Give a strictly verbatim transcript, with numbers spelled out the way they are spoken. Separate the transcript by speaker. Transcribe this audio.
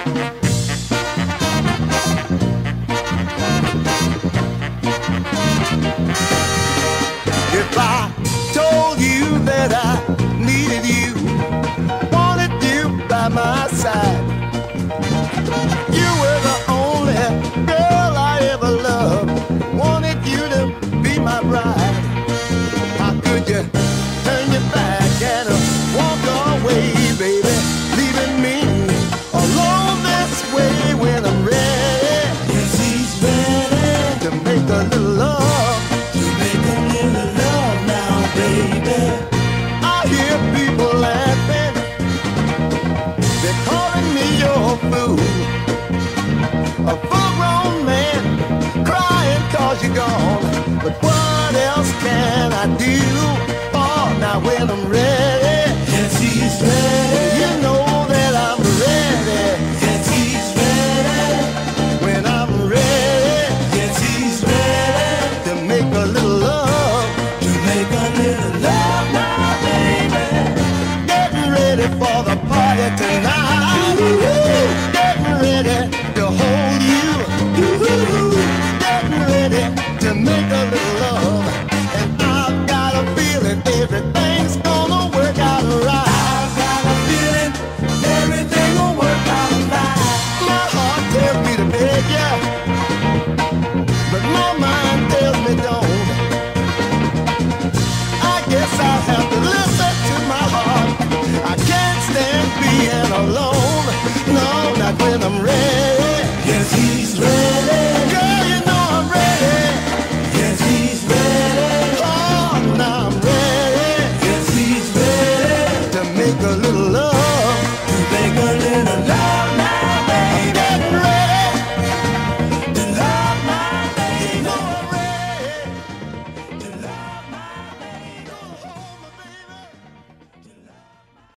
Speaker 1: If I told you that I needed you, wanted you by my side, you were the only girl I ever loved, wanted you to be my bride. How could you turn your back and walk away, baby, leaving me alone this way when I'm ready?
Speaker 2: Yes, he's ready
Speaker 1: to make a little love,
Speaker 2: to make a little love now, baby.
Speaker 1: I hear people laughing, they're calling me your fool, a full-grown man crying cause you're gone. But what else can I do? Oh, now when I'm ready,
Speaker 2: Yes, he's ready.
Speaker 1: you know that I'm ready.
Speaker 2: Yes, he's ready.
Speaker 1: When I'm ready
Speaker 2: Yes, he's ready
Speaker 1: to make a little love,
Speaker 2: to make a little love now, baby.
Speaker 1: getting ready for the party tonight.